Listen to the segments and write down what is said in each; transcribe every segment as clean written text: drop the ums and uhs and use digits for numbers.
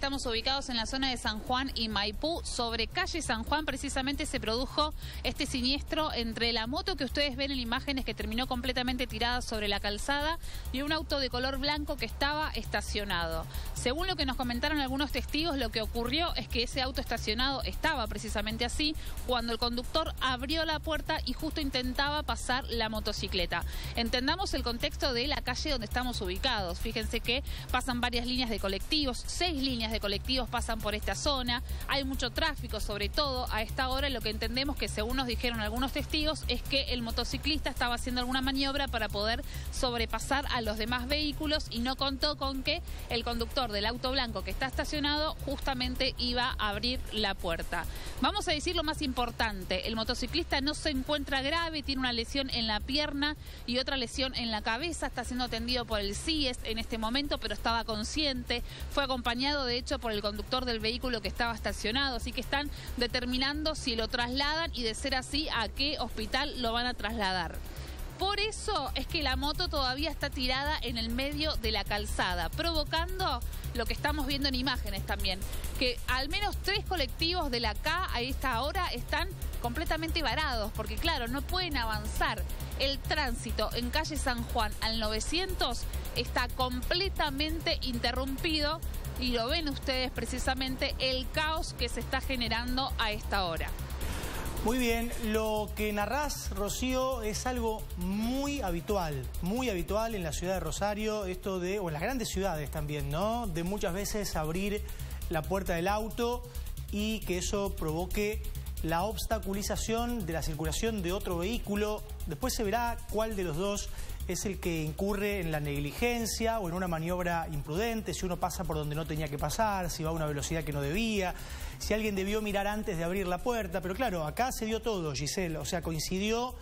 Estamos ubicados en la zona de San Juan y Maipú. Sobre calle San Juan precisamente se produjo este siniestro entre la moto que ustedes ven en imágenes, que terminó completamente tirada sobre la calzada, y un auto de color blanco que estaba estacionado. Según lo que nos comentaron algunos testigos, lo que ocurrió es que ese auto estacionado estaba precisamente así cuando el conductor abrió la puerta y justo intentaba pasar la motocicleta. Entendamos el contexto de la calle donde estamos ubicados. Fíjense que pasan varias líneas de colectivos, 6 líneas de colectivos pasan por esta zona, hay mucho tráfico, sobre todo a esta hora. Lo que entendemos, que según nos dijeron algunos testigos, es que el motociclista estaba haciendo alguna maniobra para poder sobrepasar a los demás vehículos y no contó con que el conductor del auto blanco que está estacionado justamente iba a abrir la puerta. Vamos a decir lo más importante: el motociclista no se encuentra grave, tiene una lesión en la pierna y otra lesión en la cabeza, está siendo atendido por el CIES en este momento, pero estaba consciente, fue acompañado de hecho por el conductor del vehículo que estaba estacionado, así que están determinando si lo trasladan y, de ser así, a qué hospital lo van a trasladar. Por eso es que la moto todavía está tirada en el medio de la calzada, provocando lo que estamos viendo en imágenes también, que al menos 3 colectivos de la K a esta hora están completamente varados, porque claro, no pueden avanzar. El tránsito en calle San Juan al 900 está completamente interrumpido y lo ven ustedes precisamente el caos que se está generando a esta hora. Muy bien, lo que narrás, Rocío, es algo muy habitual en la ciudad de Rosario, esto de, o en las grandes ciudades también, ¿no? De muchas veces abrir la puerta del auto y que eso provoque la obstaculización de la circulación de otro vehículo. Después se verá cuál de los dos es el que incurre en la negligencia o en una maniobra imprudente, si uno pasa por donde no tenía que pasar, si va a una velocidad que no debía, si alguien debió mirar antes de abrir la puerta. Pero claro, acá se dio todo, Giselle, o sea, coincidió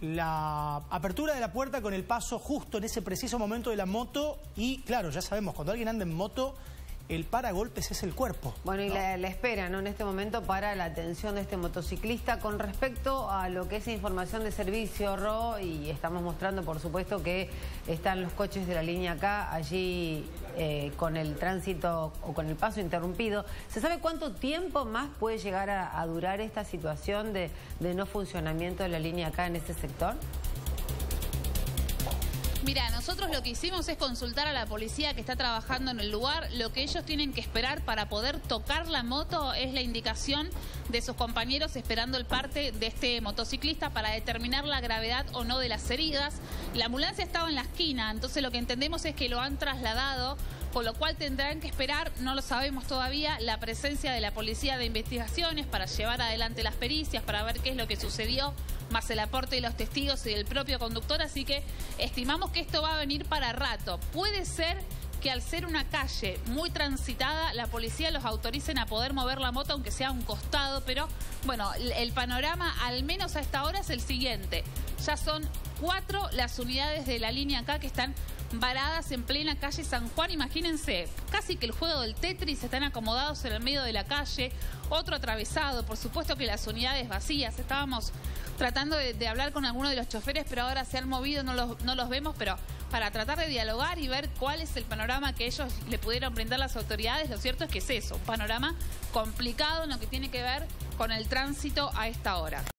la apertura de la puerta con el paso justo en ese preciso momento de la moto y claro, ya sabemos, cuando alguien anda en moto, el paragolpes es el cuerpo. Bueno, y ¿no? la espera, ¿no?, en este momento para la atención de este motociclista. Con respecto a lo que es información de servicio, Ro, y estamos mostrando, por supuesto, que están los coches de la línea K allí con el tránsito o con el paso interrumpido. ¿Se sabe cuánto tiempo más puede llegar a durar esta situación de no funcionamiento de la línea K en este sector? Mira, nosotros lo que hicimos es consultar a la policía que está trabajando en el lugar. Lo que ellos tienen que esperar para poder tocar la moto es la indicación de sus compañeros esperando el parte de este motociclista para determinar la gravedad o no de las heridas. La ambulancia estaba en la esquina, entonces lo que entendemos es que lo han trasladado, con lo cual tendrán que esperar, no lo sabemos todavía, la presencia de la policía de investigaciones para llevar adelante las pericias, para ver qué es lo que sucedió, más el aporte de los testigos y del propio conductor, así que estimamos que esto va a venir para rato. Puede ser que al ser una calle muy transitada, la policía los autoricen a poder mover la moto, aunque sea a un costado, pero bueno, el panorama, al menos a esta hora, es el siguiente. Ya son 4 las unidades de la línea K que están varadas en plena calle San Juan. Imagínense, casi que el juego del Tetris, están acomodados en el medio de la calle, otro atravesado, por supuesto que las unidades vacías. Estábamos tratando de hablar con alguno de los choferes, pero ahora se han movido, no los vemos, pero para tratar de dialogar y ver cuál es el panorama que ellos le pudieron brindar las autoridades. Lo cierto es que es eso, un panorama complicado en lo que tiene que ver con el tránsito a esta hora.